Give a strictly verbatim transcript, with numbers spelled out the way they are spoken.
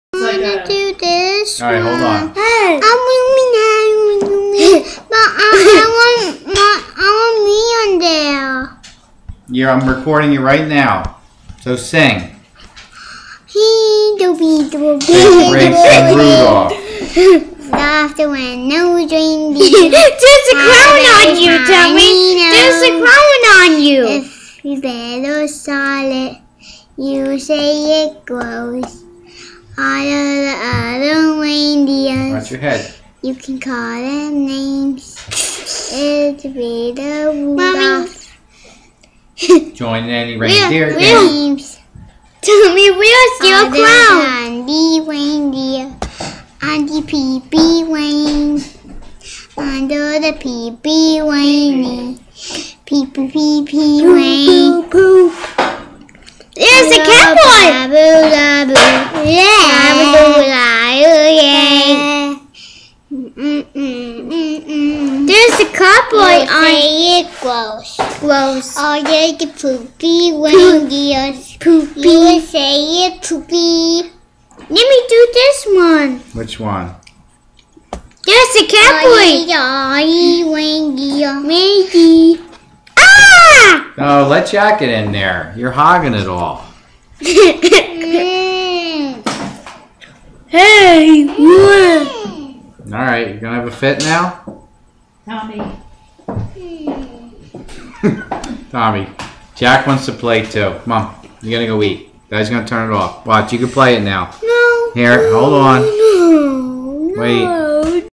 I want to do this. All right, hold on. Hey. I want me, but I, I want, I want me on there. Yeah, I'm recording you right now. So sing. He do be do Big Breaks and Rudolph. Laugh the wind, no reindeer. There's a crown on you, Tommy. There's a crown on you. If you better solid, you say it grows. All of the other reindeers, Watch your head. you can call them names. It's Rita Rudolph. Join any reindeer Real game. names. Tommy, where's your All the crown? Andy reindeer, Andy P P Wayne, under the P P Wayne, P P P P Wayne. Poop, poop. There's a cowboy. Babu, babu, yeah. There's a cowboy on. Say it gross. Gross. All the poopy reindeers. Poopy. You would say it poopy. Let me do this one. Which one? There's a cowboy. All reindeer. Maybe. Ah! Oh, let Jack get in there. You're hogging it all. Mm. Hey, what? All right, you're gonna have a fit now, Tommy. Tommy. Jack wants to play too. Come on, you gotta go eat. Dad's gonna turn it off. Watch, you can play it now. No. Here, hold on. No. Wait.